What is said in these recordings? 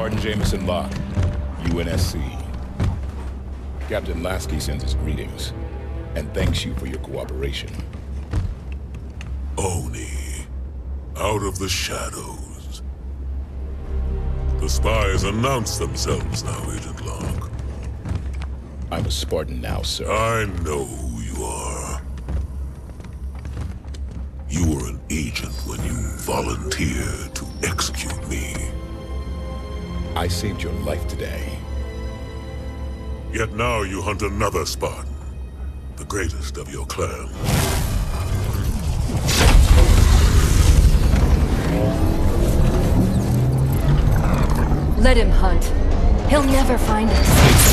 Spartan Locke, UNSC. Captain Lasky sends his greetings, and thanks you for your cooperation. Oni, out of the shadows. The spies announce themselves now, Agent Locke. I'm a Spartan now, sir. I know who you are. You were an agent when you volunteered to execute me. I saved your life today. Yet now you hunt another Spartan, the greatest of your clan. Let him hunt. He'll never find us.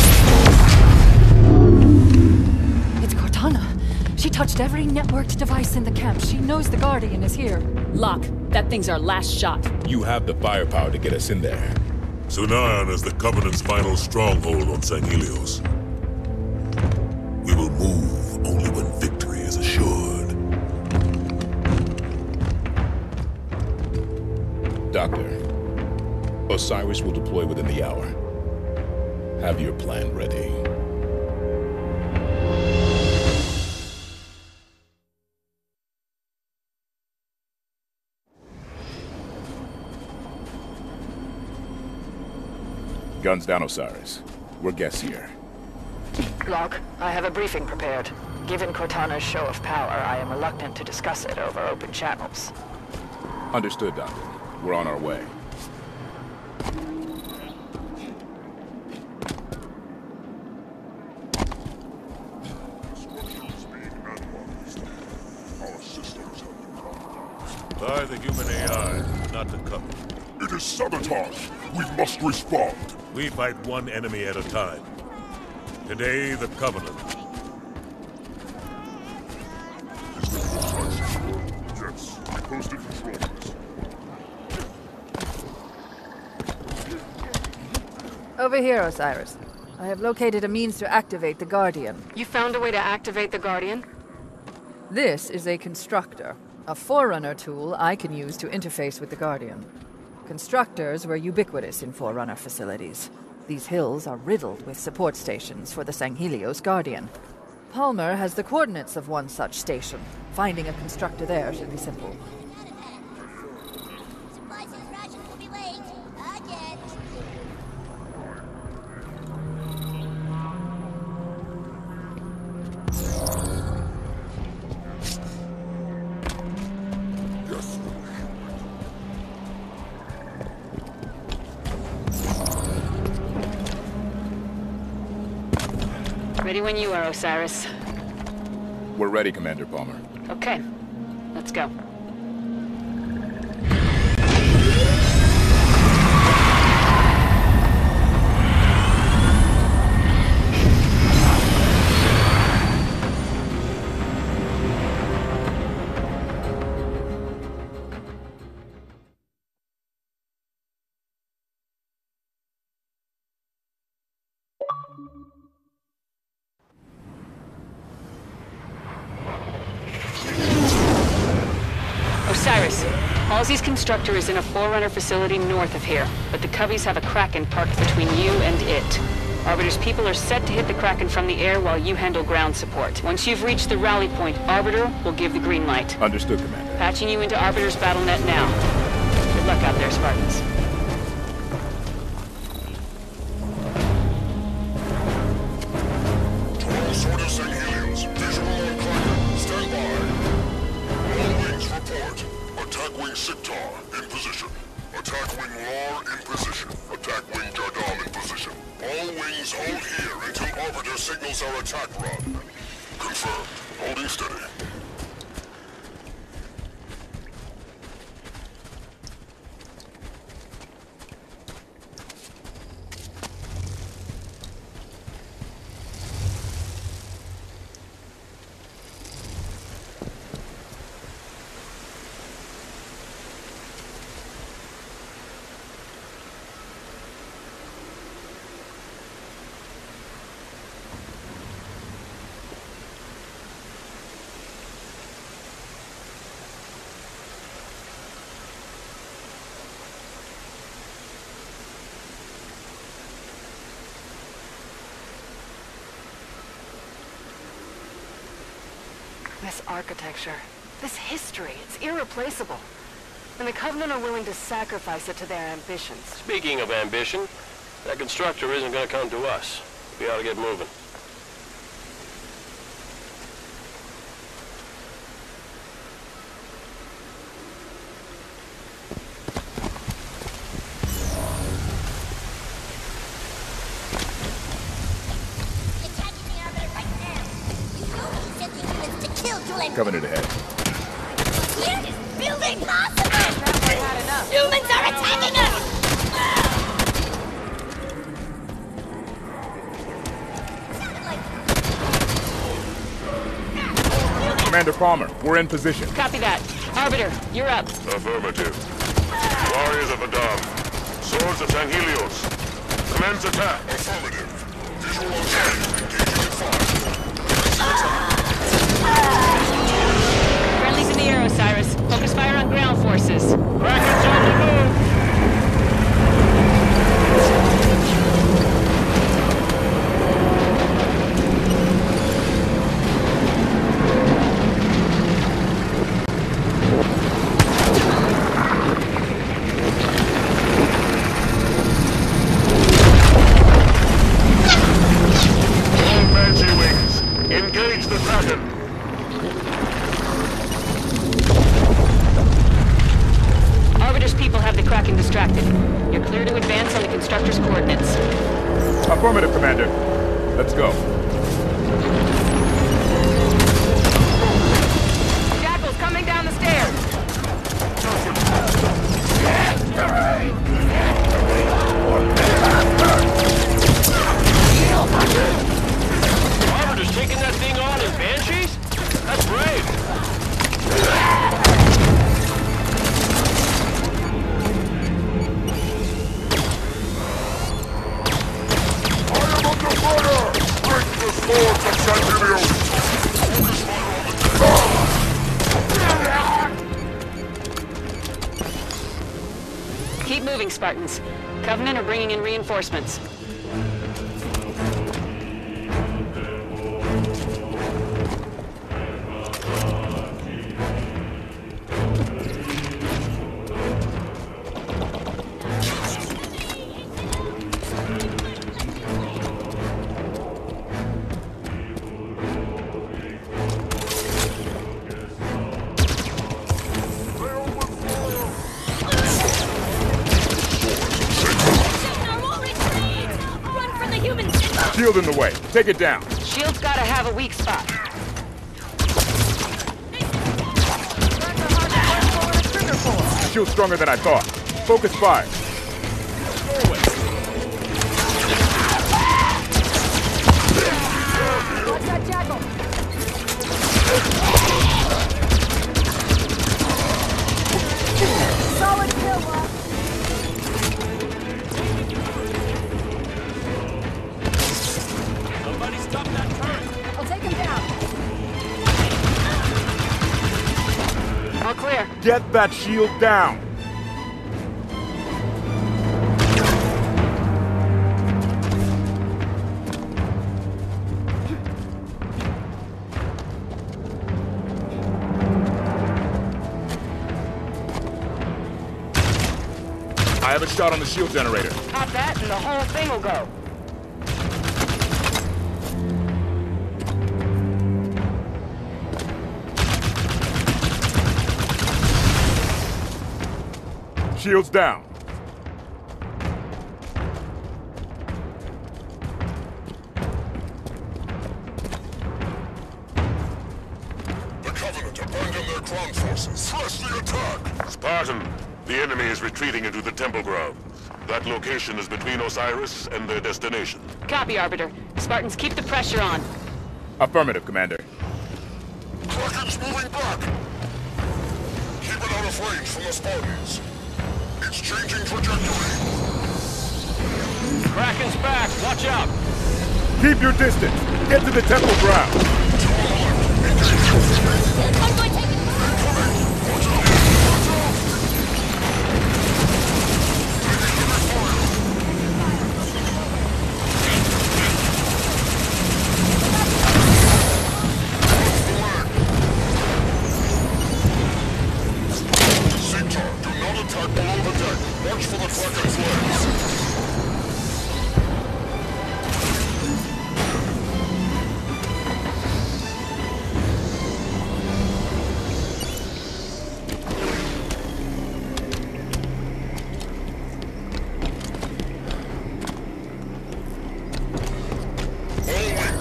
It's Cortana. She touched every networked device in the camp. She knows the Guardian is here. Locke, that thing's our last shot. You have the firepower to get us in there. Sunayan is the Covenant's final stronghold on Sanghelios. We will move only when victory is assured. Doctor, Osiris will deploy within the hour. Have your plan ready. Guns down, Osiris. We're guests here. Locke, I have a briefing prepared. Given Cortana's show of power, I am reluctant to discuss it over open channels. Understood, Doctor. We're on our way. By the human AI, not the Covenant. It is sabotage. We must respond. We fight one enemy at a time. Today, the Covenant. Is the precise? Yes, we posted control list. Over here, Osiris. I have located a means to activate the Guardian. You found a way to activate the Guardian? This is a constructor, a Forerunner tool I can use to interface with the Guardian. Constructors were ubiquitous in Forerunner facilities. These hills are riddled with support stations for the Sanghelios Guardian. Palmer has the coordinates of one such station. Finding a constructor there should be simple. Supplies and rations will be late. Again. Yes. Ready when you are, Osiris. We're ready, Commander Palmer. Okay, let's go. Osiris, Halsey's constructor is in a Forerunner facility north of here, but the Coveys have a Kraken parked between you and it. Arbiter's people are set to hit the Kraken from the air while you handle ground support. Once you've reached the rally point, Arbiter will give the green light. Understood, Commander. Patching you into Arbiter's battle net now. Good luck out there, Spartans. Sword of Sanghelios. Visual on Kraken. Stand by. All wings report. Attack wing Siktar in position. Attack wing Lar in position. Attack wing Jardal in position. All wings hold here until Arbiter signals our attack run. Confirmed. Holding steady. This architecture, this history, it's irreplaceable. And the Covenant are willing to sacrifice it to their ambitions. Speaking of ambition, that constructor isn't gonna come to us. We ought to get moving. Covenant ahead. Here is building possible! Humans are attacking us! Commander Palmer, we're in position. Copy that. Arbiter, you're up. Affirmative. Warriors of Adam. Swords of St. Helios. Commence attack. Affirmative. Visual on target. Engaging at 5. Friendlies in the air, Osiris. Focus fire on ground forces. Kraken's on the move! All Banshee wings. Engage the Kraken. Arbiter's people have the Kraken distracted. You're clear to advance on the constructor's coordinates. Affirmative, Commander. Let's go. Jackal's coming down the stairs. Arbiter's taking that thing on in Banshees? That's brave. I am under fire! Bring the swords of St. Helios! Focus fire on the Keep moving, Spartans. Covenant are bringing in reinforcements. Shield in the way. Take it down. Shield's gotta have a weak spot. Shield's stronger than I thought. Focus fire. Watch that jackal! Solid kill, Locke. Somebody stop that turret! I'll take him down. All clear. Get that shield down. I have a shot on the shield generator. Pop that and the whole thing will go. Shields down. The Covenant abandon their ground forces. Press the attack! Spartan, the enemy is retreating into the temple ground. That location is between Osiris and their destination. Copy, Arbiter. Spartans, keep the pressure on. Affirmative, Commander. Kraken's moving back! Keep it out of range from the Spartans. It's changing trajectory. Kraken's back! Watch out! Keep your distance. Get to the temple ground. Convoy taking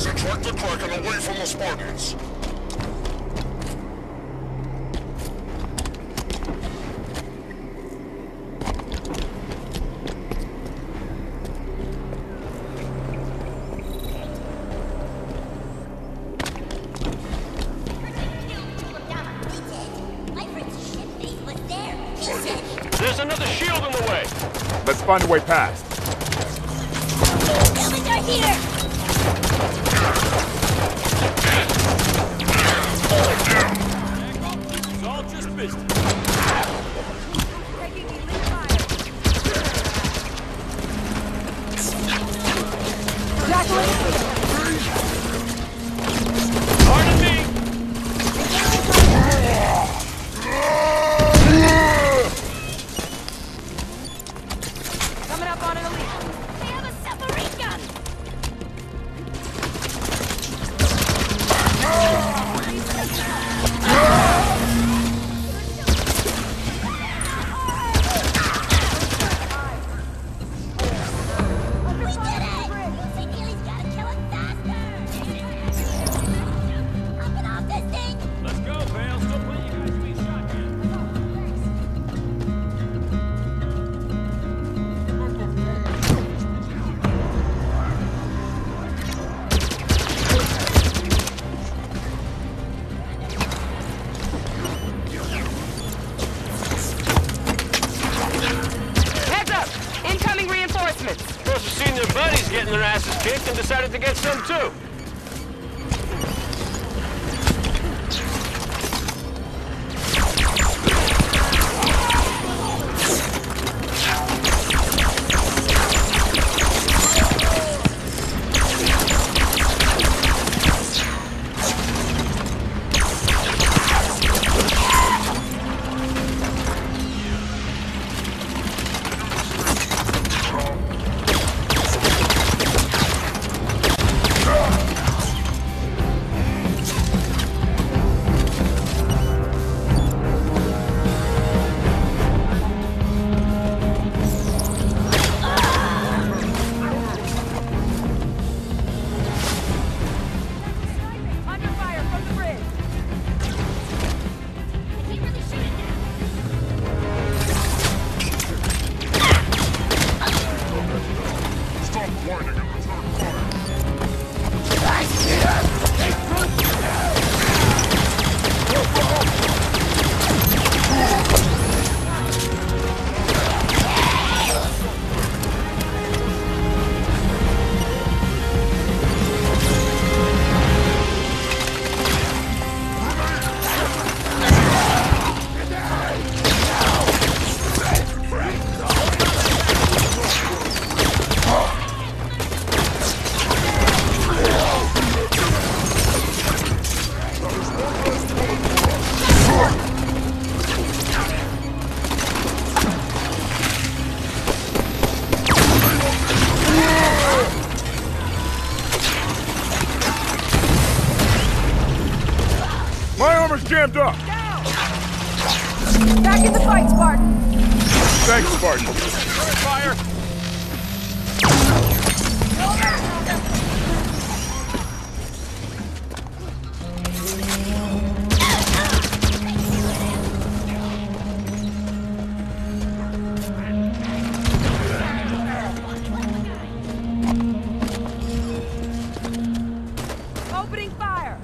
Subtract the Kraken away from the Spartans. There's another shield in the way. Let's find a way past. Buildings are here! It's all just business. Pardon me. Coming up on an elite. They have a submarine gun! We did it! St. Neely's gotta kill it faster! Hopping off this thing! Let's go, pal. Still plenty of guys being shot here. Heads up! Incoming reinforcements! Must have seen their buddies getting their asses kicked and decided to get some too. Under fire from the bridge! I can't really shoot it now! Stop whining and return fire. My armor's jammed up! Back in the fight, Spartan! Thanks, Spartan. Fire! Opening fire!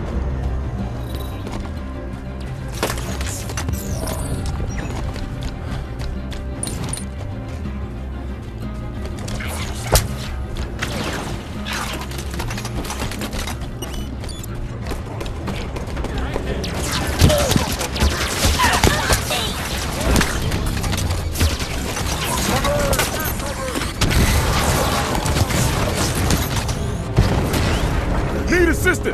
Need assistance!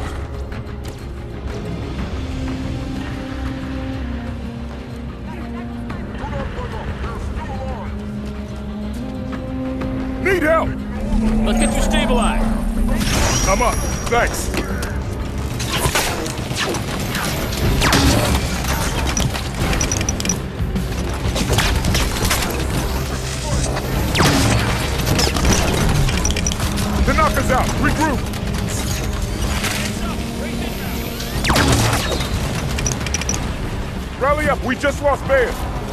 Need help! Let's get you stabilized. I'm up. Thanks. To knock us out. Regroup. Rally up, we just lost Baird!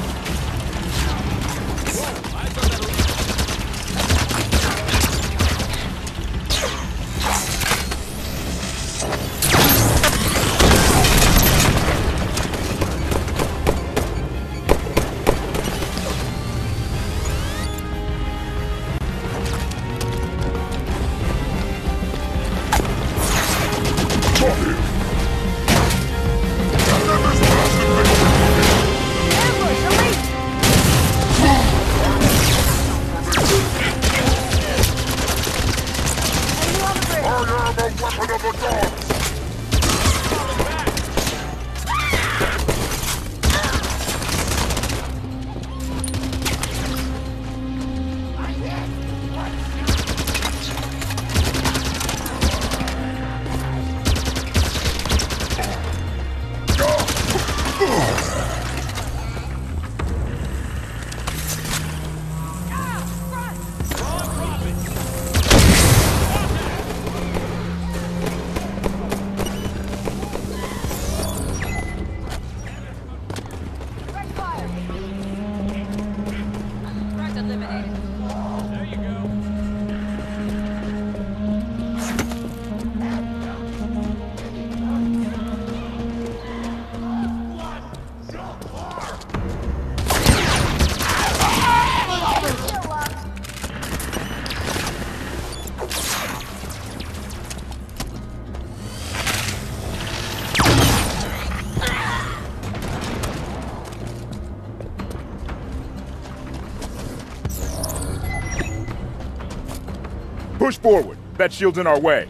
Push forward. That shield's in our way.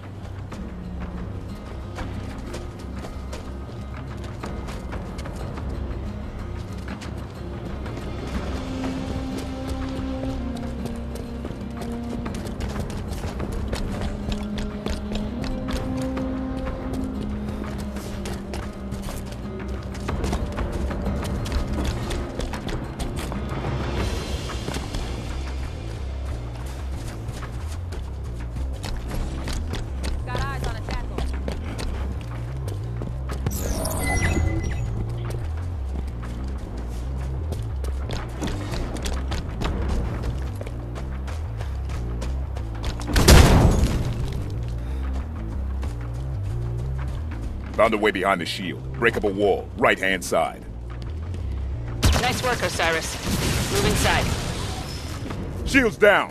Found a way behind the shield. Breakable wall, right-hand side. Nice work, Osiris. Move inside. Shield's down!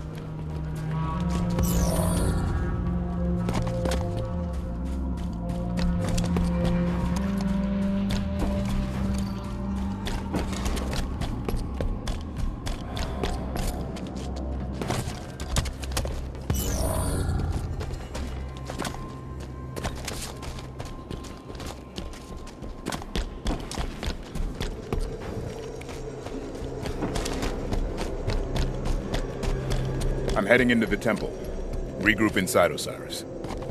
I'm heading into the temple. Regroup inside, Osiris.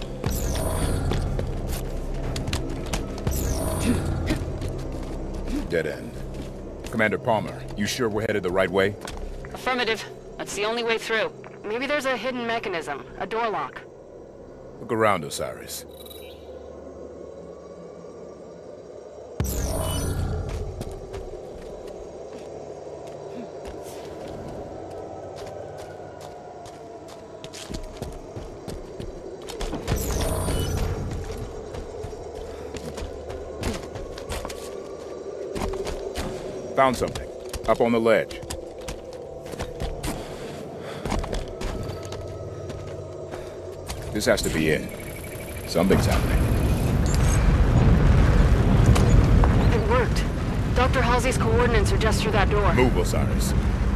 Dead end. Commander Palmer, you sure we're headed the right way? Affirmative. That's the only way through. Maybe there's a hidden mechanism, a door lock. Look around, Osiris. Found something. Up on the ledge. This has to be it. Something's happening. It worked. Dr. Halsey's coordinates are just through that door. Move, Osiris.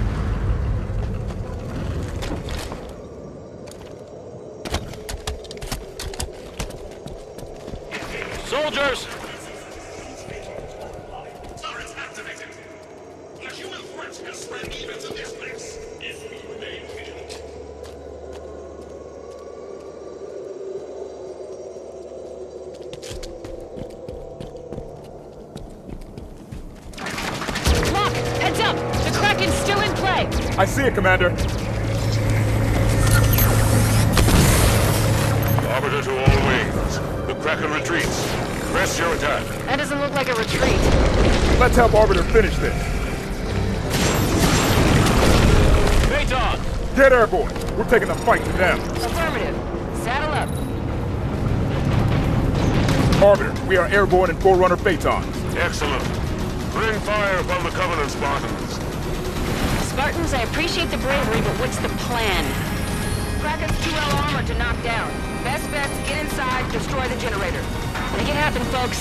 Soldiers! I see it, Commander. Arbiter to all wings. The Kraken retreats. Press your attack. That doesn't look like a retreat. Let's help Arbiter finish this. Phaeton! Get airborne. We're taking the fight to them. Affirmative. Saddle up. Arbiter, we are airborne in Forerunner Phaetons. Excellent. Bring fire upon the Covenant Spartans. Spartans, I appreciate the bravery, but what's the plan? Kraken's 2L armor to knock down. Best bet, get inside, destroy the generator. Make it happen, folks.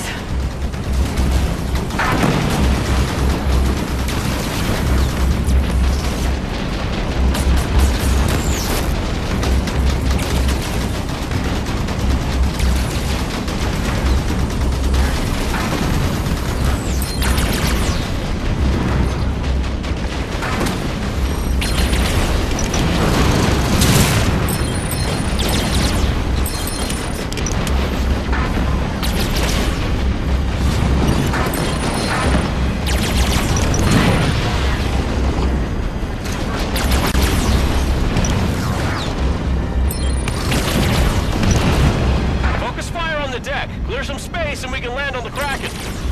Clear some space and we can land on the Kraken.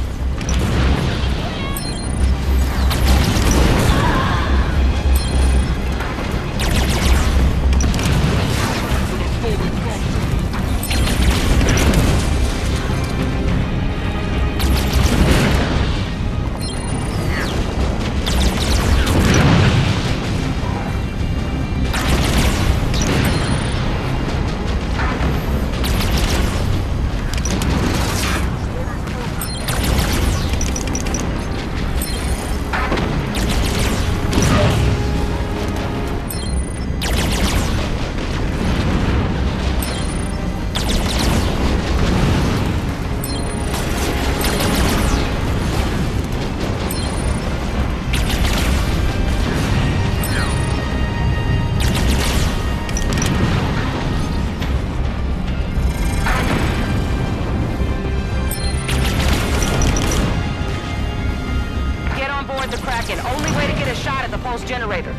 Generator.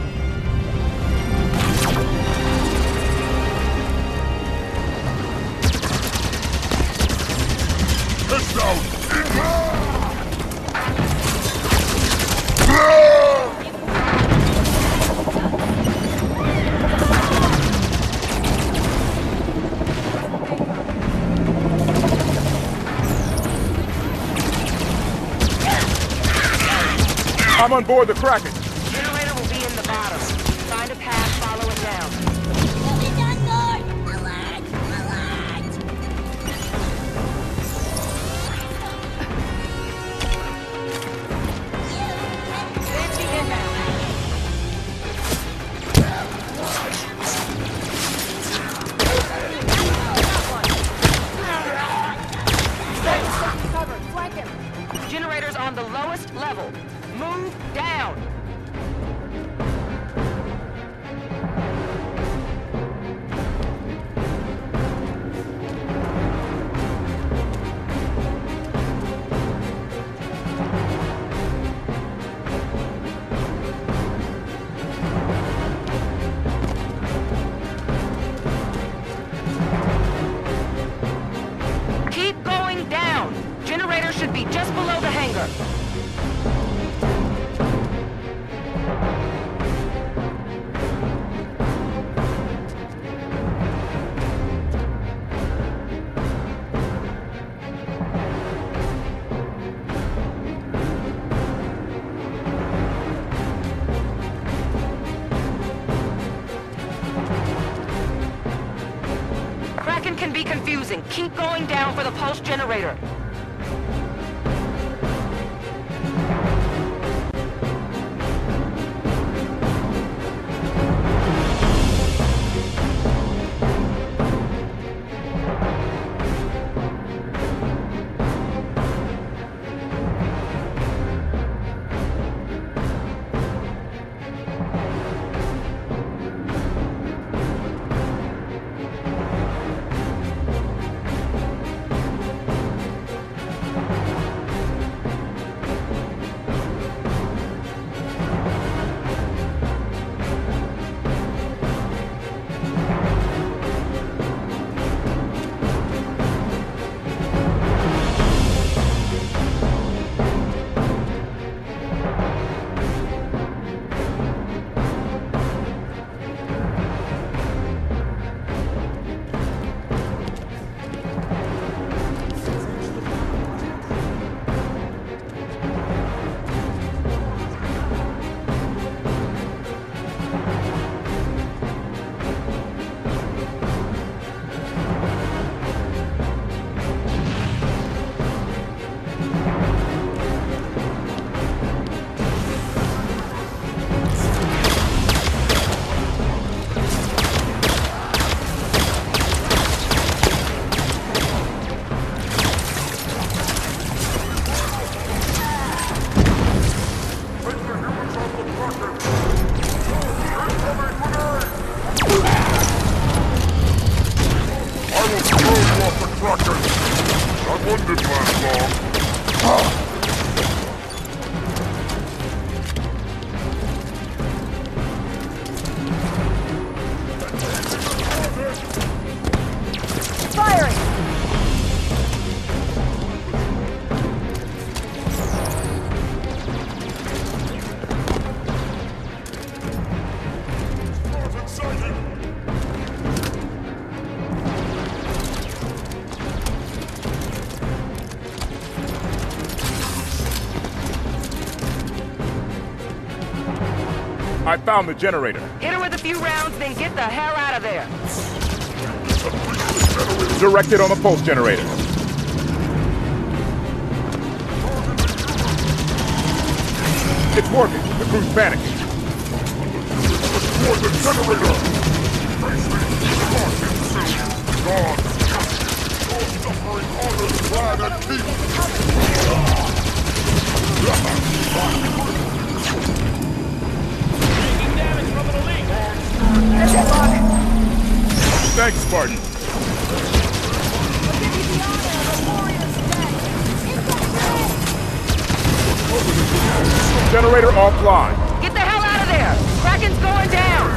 Heads down! I'm on board the Kraken. Generator will be in the bottom. Find a path, follow it down. Moving on board! Alert! Alert! Safety inbound. Cover, flank him. Generator's on the lowest level. Move down! Keep going down! Generator should be just below the hangar. Kraken can be confusing. Keep going down for the pulse generator. Kraken! That one didn't last long. Firing! Spartan sighted! I found the generator. Hit her with a few rounds, then get the hell out of there. Directed on the pulse generator. It's working. The crew's panicking. Destroy the generator! Face me! Spartan soldiers! Gone! Your suffering honors glad and keep! Taking damage from an elite. That's it, Locke. Thanks, Spartan. Generator offline. Get the hell out of there! Kraken's going down!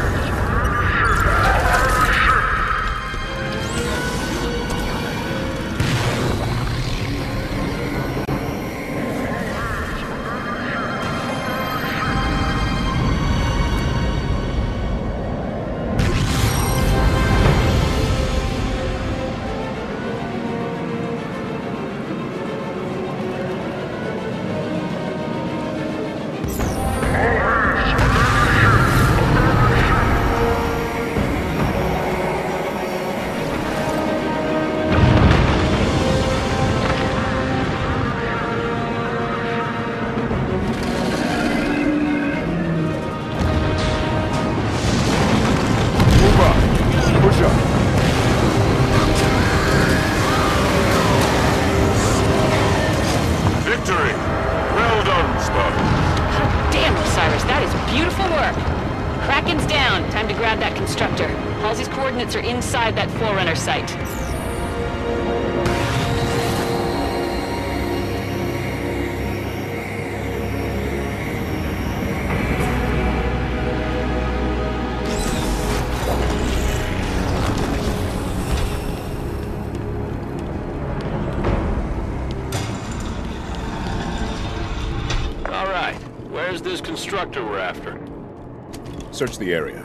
Move up. Push up. Victory! Well done, Spartan. Damn, Osiris, that is beautiful work. Kraken's down. Time to grab that constructor. Halsey's coordinates are inside that Forerunner site. All right. Where's this constructor we're after? Search the area.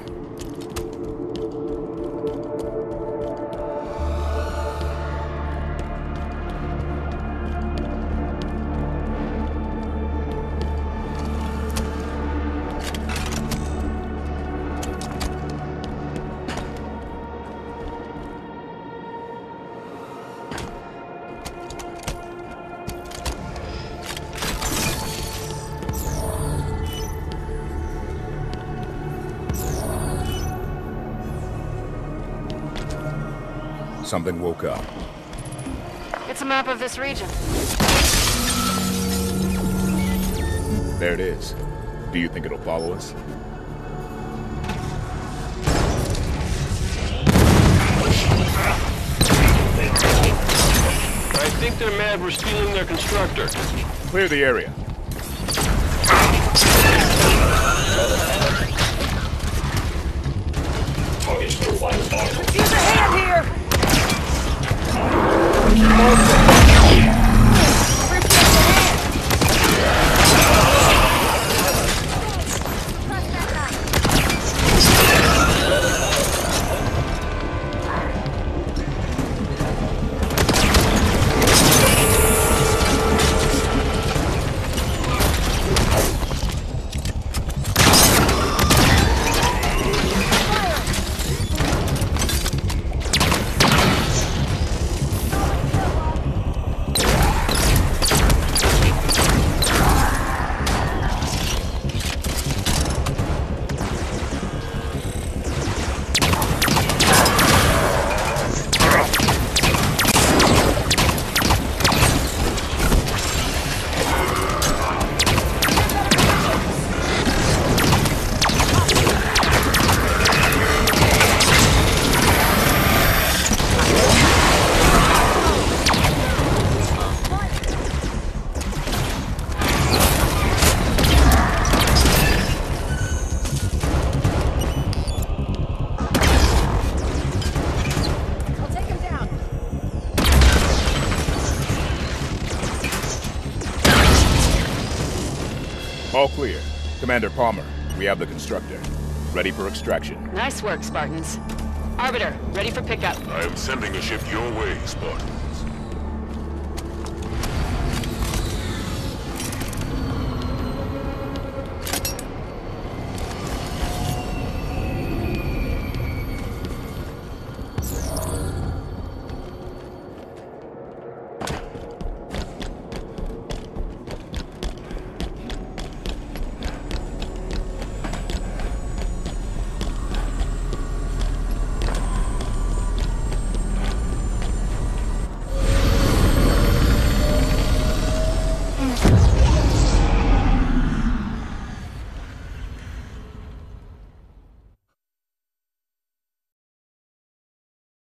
Something woke up. It's a map of this region. There it is. Do you think it'll follow us? I think they're mad we're stealing their constructor. Clear the area. Use a hand here! All clear. Commander Palmer, we have the constructor. Ready for extraction. Nice work, Spartans. Arbiter, ready for pickup. I am sending a ship your way, Spartan.